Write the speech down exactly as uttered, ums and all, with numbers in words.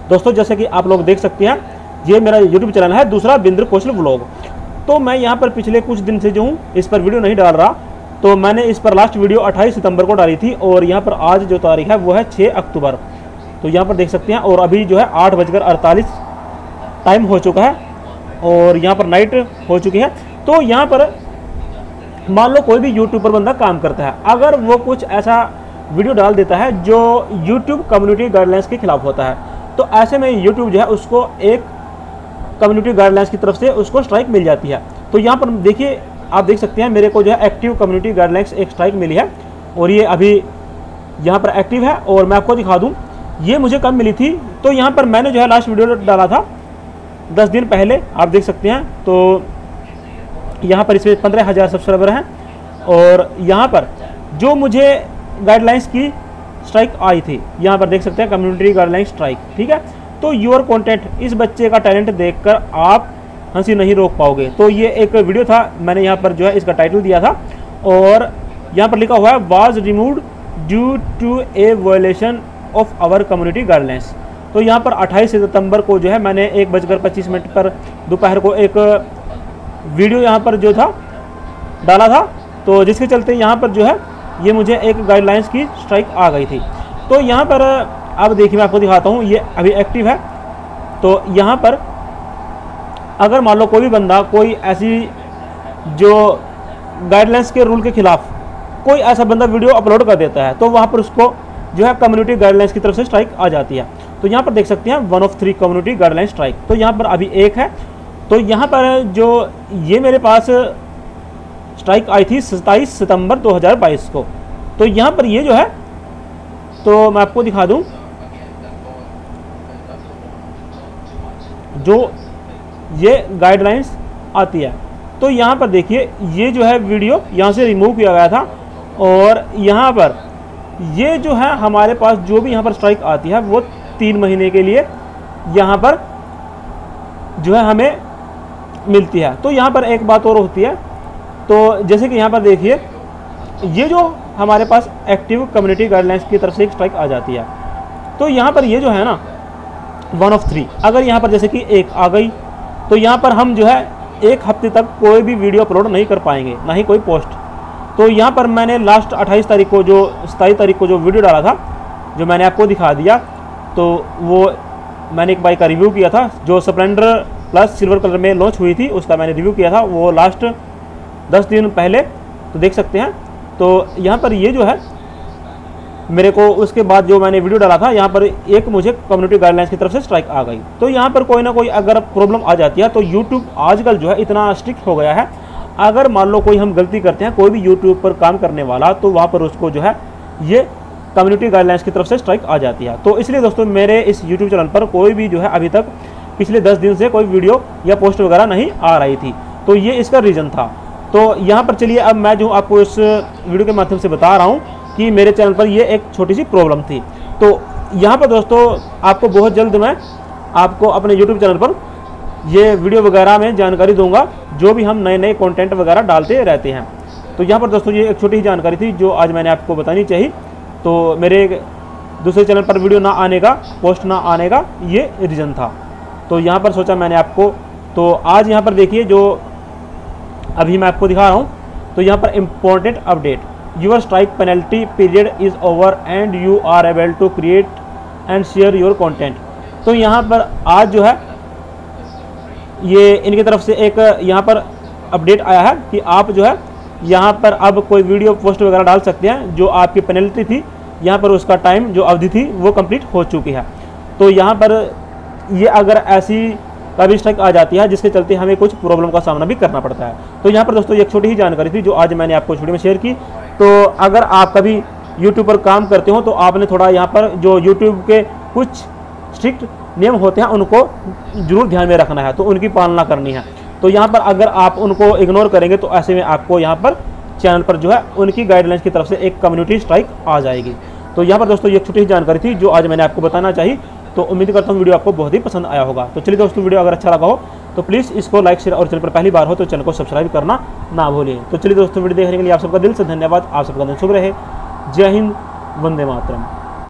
दोस्तों जैसे कि आप लोग देख सकते हैं, ये मेरा यूट्यूब चैनल है दूसरा बिंद्र कौशल व्लॉग। तो मैं यहाँ पर पिछले कुछ दिन से जो हूँ इस पर वीडियो नहीं डाल रहा, तो मैंने इस पर लास्ट वीडियो अट्ठाईस सितंबर को डाली थी और यहाँ पर आज जो तारीख है वो है छः अक्टूबर। तो यहाँ पर देख सकते हैं और अभी जो है आठ बजकर अड़तालीस टाइम हो चुका है और यहाँ पर नाइट हो चुकी है। तो यहाँ पर मान लो कोई भी यूट्यूब पर बंदा काम करता है, अगर वो कुछ ऐसा वीडियो डाल देता है जो यूट्यूब कम्युनिटी गाइडलाइंस के खिलाफ होता है, तो ऐसे में यूट्यूब जो है उसको एक कम्युनिटी गाइडलाइंस की तरफ से उसको स्ट्राइक मिल जाती है। तो यहाँ पर देखिए, आप देख सकते हैं मेरे को जो है एक्टिव कम्युनिटी गाइडलाइंस एक स्ट्राइक मिली है और ये अभी यहाँ पर एक्टिव है। और मैं आपको दिखा दूँ ये मुझे कब मिली थी। तो यहाँ पर मैंने जो है लास्ट वीडियो डाला था दस दिन पहले, आप देख सकते हैं। तो यहाँ पर इसमें पंद्रह हज़ार सब्सक्राइबर हैं और यहाँ पर जो मुझे गाइडलाइंस की स्ट्राइक आई थी, यहाँ पर देख सकते हैं कम्युनिटी गाइडलाइंस स्ट्राइक, ठीक है। तो योर कंटेंट, इस बच्चे का टैलेंट देखकर आप हंसी नहीं रोक पाओगे। तो ये एक वीडियो था, मैंने यहाँ पर जो है इसका टाइटल दिया था और यहाँ पर लिखा हुआ है was removed due to a violation of our community guidelines. तो यहाँ पर अट्ठाईस सितंबर को जो है मैंने एक बजकर पच्चीस मिनट पर दोपहर को एक वीडियो यहाँ पर जो था डाला था, तो जिसके चलते यहाँ पर जो है ये मुझे एक गाइडलाइंस की स्ट्राइक आ गई थी। तो यहाँ पर अब देखिए मैं आपको दिखाता हूँ, ये अभी एक्टिव है। तो यहाँ पर अगर मान लो कोई भी बंदा कोई ऐसी जो गाइडलाइंस के रूल के खिलाफ कोई ऐसा बंदा वीडियो अपलोड कर देता है, तो वहाँ पर उसको जो है कम्युनिटी गाइडलाइंस की तरफ से स्ट्राइक आ जाती है। तो यहाँ पर देख सकते हैं one of three community guideline strike. तो यहाँ पर अभी एक है। तो यहाँ पर जो ये मेरे पास स्ट्राइक आई थी सत्ताईस सितंबर दो हज़ार बाईस को। तो यहाँ पर ये जो है, तो मैं आपको दिखा दूँ जो ये गाइडलाइंस आती है। तो यहाँ पर देखिए ये जो है वीडियो यहाँ से रिमूव किया गया था और यहाँ पर ये जो है हमारे पास जो भी यहाँ पर स्ट्राइक आती है वो तीन महीने के लिए यहाँ पर जो है हमें मिलती है। तो यहाँ पर एक बात और होती है, तो जैसे कि यहाँ पर देखिए ये जो हमारे पास एक्टिव कम्युनिटी गाइडलाइंस की तरफ से एक स्ट्राइक आ जाती है। तो यहाँ पर ये जो है ना वन ऑफ थ्री, अगर यहाँ पर जैसे कि एक आ गई तो यहाँ पर हम जो है एक हफ्ते तक कोई भी वीडियो अपलोड नहीं कर पाएंगे, ना ही कोई पोस्ट। तो यहाँ पर मैंने लास्ट अट्ठाईस तारीख को जो सताईस तारीख को जो वीडियो डाला था, जो मैंने आपको दिखा दिया, तो वो मैंने एक बाइक का रिव्यू किया था जो स्प्लेंडर प्लस सिल्वर कलर में लॉन्च हुई थी, उसका मैंने रिव्यू किया था वो लास्ट दस दिन पहले। तो देख सकते हैं। तो यहाँ पर ये जो है मेरे को उसके बाद जो मैंने वीडियो डाला था, यहाँ पर एक मुझे कम्युनिटी गाइडलाइंस की तरफ से स्ट्राइक आ गई। तो यहाँ पर कोई ना कोई अगर प्रॉब्लम आ जाती है, तो यूट्यूब आजकल जो है इतना स्ट्रिक्ट हो गया है, अगर मान लो कोई हम गलती करते हैं कोई भी यूट्यूब पर काम करने वाला, तो वहाँ पर उसको जो है ये कम्युनिटी गाइडलाइंस की तरफ से स्ट्राइक आ जाती है। तो इसलिए दोस्तों मेरे इस यूट्यूब चैनल पर कोई भी जो है अभी तक पिछले दस दिन से कोई वीडियो या पोस्ट वगैरह नहीं आ रही थी। तो ये इसका रीज़न था। तो यहाँ पर चलिए अब मैं जो आपको इस वीडियो के माध्यम से बता रहा हूँ कि मेरे चैनल पर ये एक छोटी सी प्रॉब्लम थी। तो यहाँ पर दोस्तों आपको बहुत जल्द मैं आपको अपने यूट्यूब चैनल पर ये वीडियो वगैरह में जानकारी दूंगा, जो भी हम नए नए कंटेंट वगैरह डालते रहते हैं। तो यहाँ पर दोस्तों ये एक छोटी सी जानकारी थी जो आज मैंने आपको बतानी चाहिए। तो मेरे दूसरे चैनल पर वीडियो ना आने का, पोस्ट ना आने का ये रीज़न था। तो यहाँ पर सोचा मैंने आपको, तो आज यहाँ पर देखिए जो अभी मैं आपको दिखा रहा हूँ, तो यहाँ पर important update, your strike penalty period is over and you are able to create and share your content. तो यहाँ पर आज जो है ये इनकी तरफ से एक यहाँ पर अपडेट आया है कि आप जो है यहाँ पर अब कोई वीडियो पोस्ट वगैरह डाल सकते हैं। जो आपकी पेनल्टी थी यहाँ पर उसका टाइम जो अवधि थी वो कंप्लीट हो चुकी है। तो यहाँ पर ये अगर ऐसी कभी स्ट्राइक आ जाती है जिसके चलते हमें कुछ प्रॉब्लम का सामना भी करना पड़ता है। तो यहाँ पर दोस्तों एक छोटी ही जानकारी थी जो आज मैंने आपको इस वीडियो में शेयर की। तो अगर आप कभी यूट्यूब पर काम करते हो तो आपने थोड़ा यहाँ पर जो यूट्यूब के कुछ स्ट्रिक्ट नियम होते हैं उनको जरूर ध्यान में रखना है, तो उनकी पालना करनी है। तो यहाँ पर अगर आप उनको इग्नोर करेंगे तो ऐसे में आपको यहाँ पर चैनल पर जो है उनकी गाइडलाइंस की तरफ से एक कम्युनिटी स्ट्राइक आ जाएगी। तो यहाँ पर दोस्तों ये छोटी सी जानकारी थी जो आज मैंने आपको बताना चाहिए। तो उम्मीद करता हूँ वीडियो आपको बहुत ही पसंद आया होगा। तो चलिए दोस्तों वीडियो अगर अच्छा लगा हो तो प्लीज़ इसको लाइक शेयर और चैनल पर पहली बार हो तो चैनल को सब्सक्राइब करना ना भूलिए। तो चलिए दोस्तों वीडियो देखने के लिए आप सबका दिल से धन्यवाद। आप सबका दिन शुभ रहे। जय हिंद, वंदे मातरम।